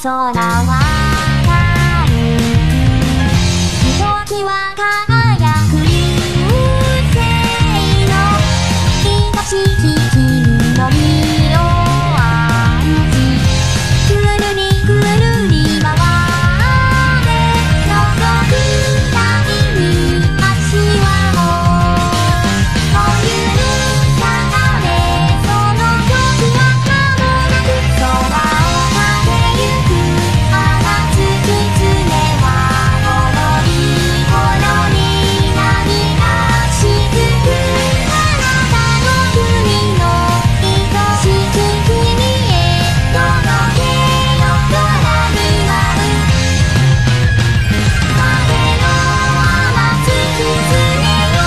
空は軽くひときわ輝く流星の愛しき君の身を案じくるりくるり回って覗くたびに足はもうおゆるさがれその時は間もなく空を駆けゆく放つ狐はほろりほろり涙しずくあなたの国の愛しき君へ届けよ空に舞う風の余す狐よ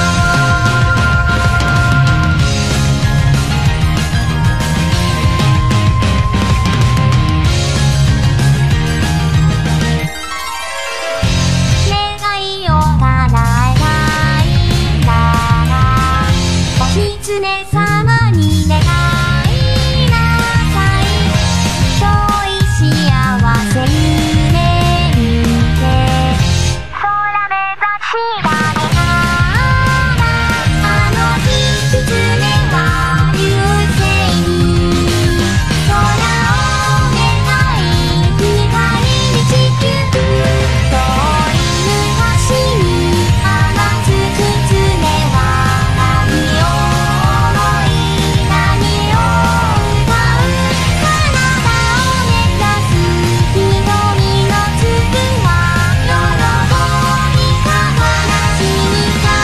願いを叶えたいならお狐様に願いなさい遠い幸せ夢見て空目指したのならあの日狐は流星に空を願い光に地球遠い昔に放つ狐は何を思い何を歌うあなたを目指す瞳の粒は喜びか悲しみか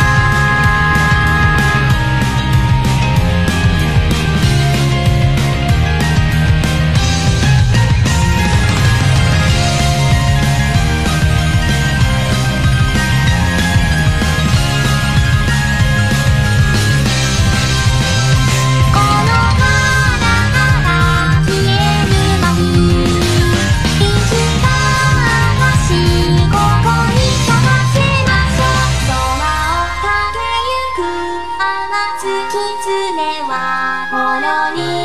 この花が消える間にいつか私ここに咲かせましょう空を駆けゆく天月狐はほろり